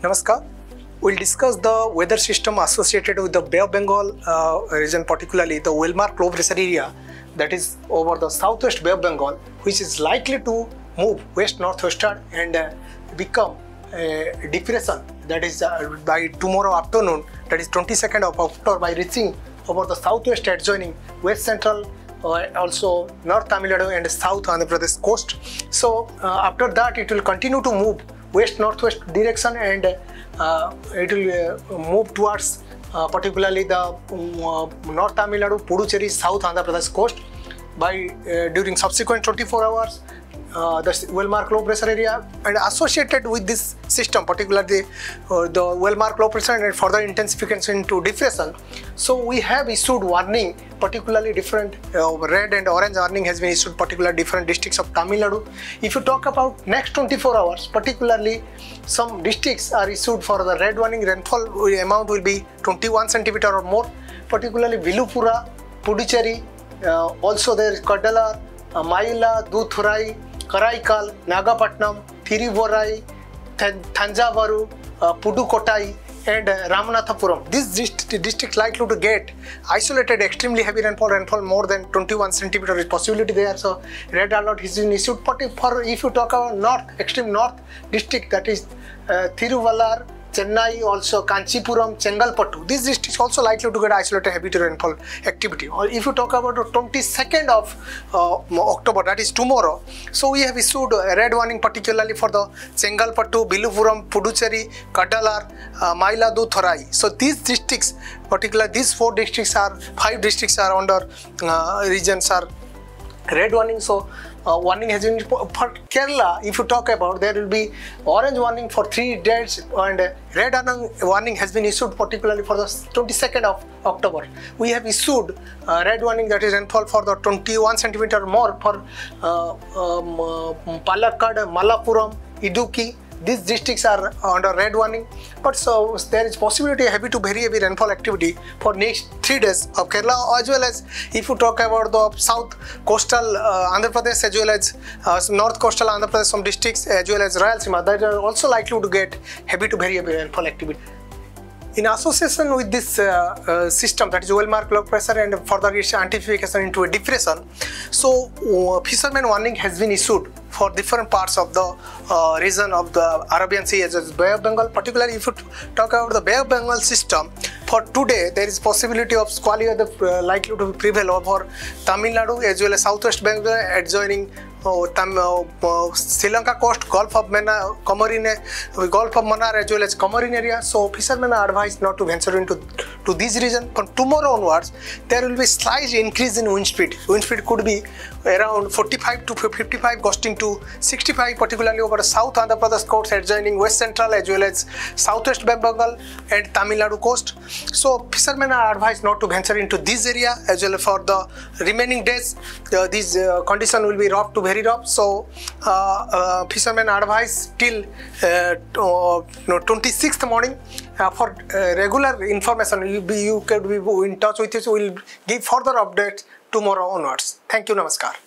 Namaskar. We'll discuss the weather system associated with the Bay of Bengal region, particularly the Wellmark low pressure area that is over the southwest Bay of Bengal, which is likely to move west-northwestern and become a depression, that is by tomorrow afternoon, that is 22nd of October, by reaching over the southwest adjoining west central, also North Tamil Nadu and South Andhra Pradesh coast. So after that it will continue to move west-northwest direction and it will move towards particularly the North Tamil Nadu, Puducherry, South Andhra Pradesh coast by during subsequent 24 hours. The Wellmark low pressure area and associated with this system, particularly the Wellmark low pressure and further intensification into depression. So we have issued warning, particularly different red and orange warning has been issued, particularly different districts of Tamil Nadu. If you talk about next 24 hours, particularly some districts are issued for the red warning. Rainfall amount will be 21 centimeter or more, particularly Vilupura, Puducherry, also there is Kaddalar, Maila, Duthurai, Karaikal, Nagapatnam, Thiruvorai, Thanjavaru, Pudukkottai and Ramanathapuram. This district likely to get isolated extremely heavy rainfall more than 21 centimeter is possibility there. So red alert is issued. For if you talk about north, extreme north district, that is Thiruvallar, Chennai, also Kanchipuram, Chengalpattu. These districts also likely to get isolated heavy rainfall activity. Or if you talk about the 22nd of October, that is tomorrow, so we have issued a red warning particularly for the Chengalpattu, Viluppuram, Puducherry, Kaddalar, Mailaduthurai. So these districts, particularly these five districts are under regions are red warning. So warning has been for Kerala. If you talk about, there will be orange warning for 3 days and red warning has been issued particularly for the 22nd of October. We have issued red warning, that is rainfall for the 21 centimeter more for Palakkad, Malappuram, Idukki. These districts are under red warning, but so there is possibility heavy to very heavy rainfall activity for next 3 days of Kerala, as well as if you talk about the south coastal Andhra Pradesh, as well as north coastal Andhra Pradesh, some districts, as well as Rayalaseema, that are also likely to get heavy to very heavy rainfall activity. In association with this system, that is Wellmark low pressure and further its amplification into a depression, so fisherman warning has been issued for different parts of the region of the Arabian Sea, as well as Bay of Bengal. Particularly if you talk about the Bay of Bengal system, for today there is possibility of squally weather likely to prevail over Tamil Nadu as well as southwest Bengal adjoining Sri Lanka coast, Gulf of Mannar, as well as Comorin area. So fishermen are advised not to venture into this region. From tomorrow onwards, there will be slight increase in wind speed. Wind speed could be around 45 to 55, gusting to 65, particularly over the South Andhra Pradesh coast adjoining West Central as well as Southwest Bengal and Tamil Nadu coast. So fishermen are advised not to venture into this area as well. For the remaining days, this condition will be rough to very rough. So fishermen are advised till 26th morning. For regular information, you could be in touch with us. We will give further updates tomorrow onwards. Thank you. Namaskar.